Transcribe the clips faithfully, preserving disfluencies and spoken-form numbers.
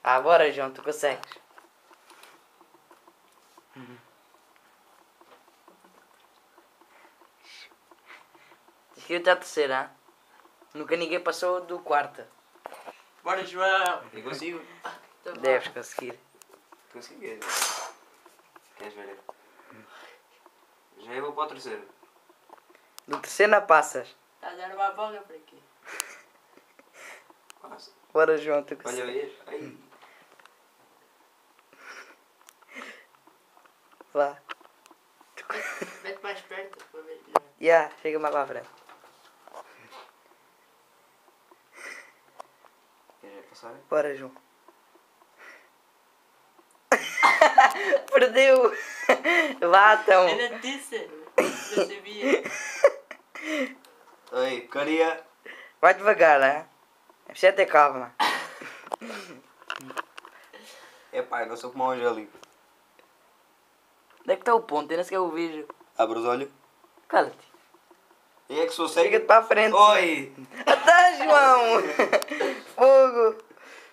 Ah, bora, João, tu consegues. Inscreve-te à terceira, hein? Nunca ninguém passou do quarto. Bora, João! Eu consigo. Então vá. Deves conseguir. Consegui. Queres ver? Já eu vou para o terceiro. Do terceiro não passas. Está a dar uma folga para quê? Passa. Bora, João, tu Olha consegues. aí. Ai. Vá. Mete mais perto para ver. Já, yeah, chega mais para a frente. Queres passar? Bora, João. Perdeu! Vá, então. Ainda te disse! Não sabia! Oi, queria. Vai devagar, hein? É preciso ter calma. É pá, não sou como o Angélico. Onde é que está o ponto? Eu nem sequer o vejo. Abre os olhos. Cala-te. Eu é que sou cego. Chega-te para a frente. Oi! Até, João! Fogo!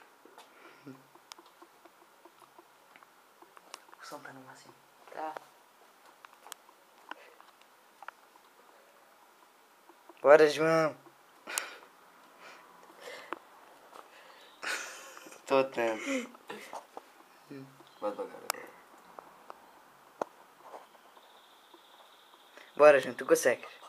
O som está no máximo. Tá. Bora, João. Estou atento. Vai devagar agora. Bora, João, tu consegues.